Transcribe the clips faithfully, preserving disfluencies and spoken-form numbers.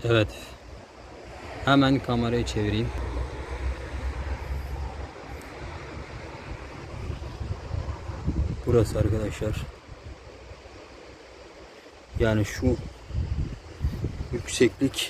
Evet. Hemen kamerayı çevireyim. Burası arkadaşlar. Yani şu yükseklik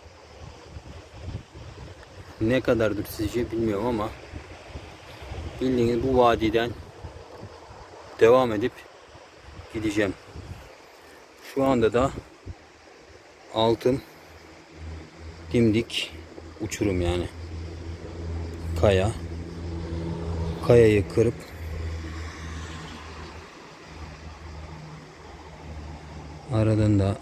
ne kadardır sizce bilmiyorum ama bildiğiniz bu vadiden devam edip gideceğim. Şu anda da altım dimdik uçurum yani. Kaya. Kayayı kırıp aradan da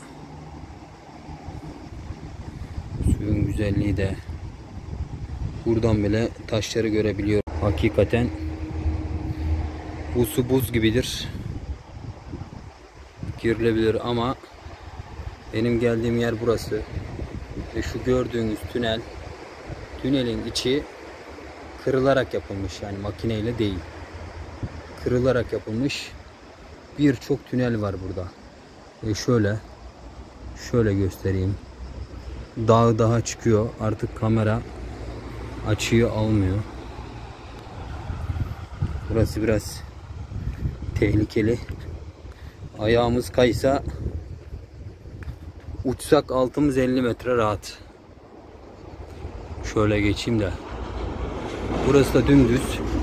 suyun güzelliği de buradan bile taşları görebiliyorum. Hakikaten bu su buz gibidir. Girilebilir ama benim geldiğim yer burası. Ve şu gördüğünüz tünel, tünelin içi kırılarak yapılmış, yani makineyle değil. Kırılarak yapılmış birçok tünel var burada. Ve şöyle şöyle göstereyim. Dağ daha çıkıyor. Artık kamera açıyı almıyor. Burası biraz tehlikeli. Ayağımız kaysa uçsak altımız elli metre rahat. Şöyle geçeyim de. Burası da dümdüz.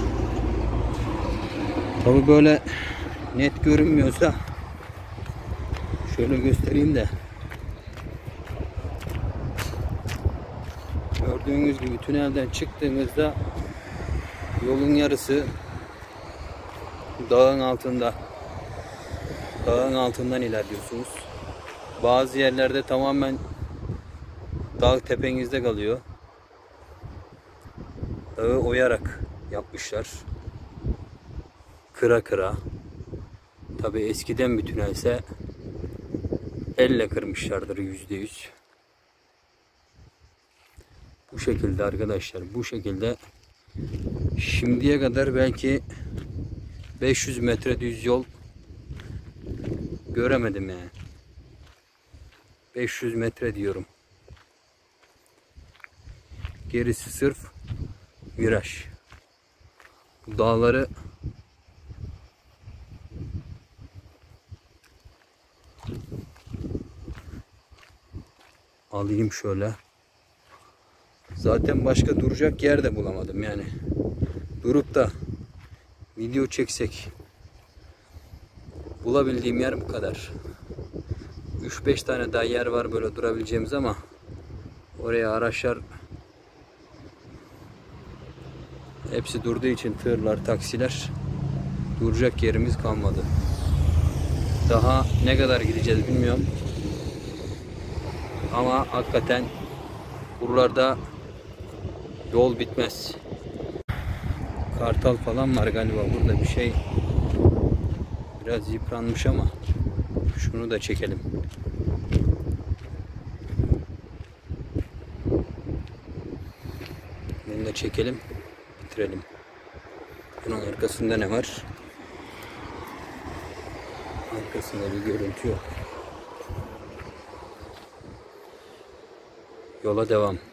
Tabi böyle net görünmüyorsa şöyle göstereyim de. Gördüğünüz gibi tünelden çıktığınızda yolun yarısı dağın altında. Dağın altından ilerliyorsunuz. Bazı yerlerde tamamen dağ tepenizde kalıyor. Dağı oyarak yapmışlar. Kıra kıra. Tabi eskiden bir tünelse elle kırmışlardır yüzde yüz. Bu şekilde arkadaşlar, bu şekilde şimdiye kadar belki beş yüz metre düz yol göremedim yani. beş yüz metre diyorum. Gerisi sırf viraj. Bu dağları alayım şöyle. Zaten başka duracak yer de bulamadım yani. Durup da video çeksek bulabildiğim yer bu kadar. üç beş tane daha yer var böyle durabileceğimiz ama oraya araçlar hepsi durduğu için, tırlar, taksiler, duracak yerimiz kalmadı. Daha ne kadar gideceğiz bilmiyorum. Ama hakikaten buralarda yol bitmez. Kartal falan var galiba burada, bir şey biraz yıpranmış ama şunu da çekelim. Bunu da çekelim, bitirelim. Bunun arkasında ne var? Arkasında bir görüntü yok. Yola devam.